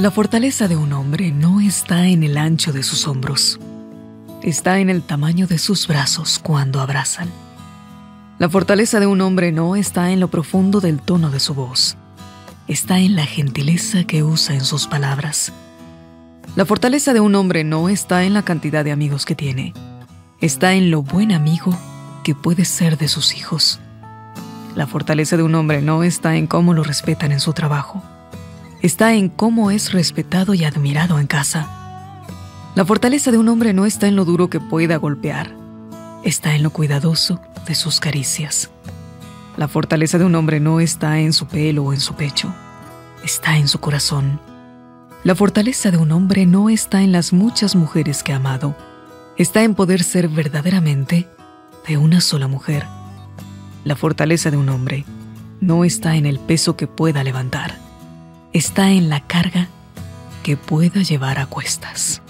La fortaleza de un hombre no está en el ancho de sus hombros, está en el tamaño de sus brazos cuando abrazan. La fortaleza de un hombre no está en lo profundo del tono de su voz, está en la gentileza que usa en sus palabras. La fortaleza de un hombre no está en la cantidad de amigos que tiene, está en lo buen amigo que puede ser de sus hijos. La fortaleza de un hombre no está en cómo lo respetan en su trabajo, está en cómo es respetado y admirado en casa. La fortaleza de un hombre no está en lo duro que pueda golpear, está en lo cuidadoso de sus caricias. La fortaleza de un hombre no está en su pelo o en su pecho, está en su corazón. La fortaleza de un hombre no está en las muchas mujeres que ha amado, está en poder ser verdaderamente de una sola mujer. La fortaleza de un hombre no está en el peso que pueda levantar, está en la carga que pueda llevar a cuestas.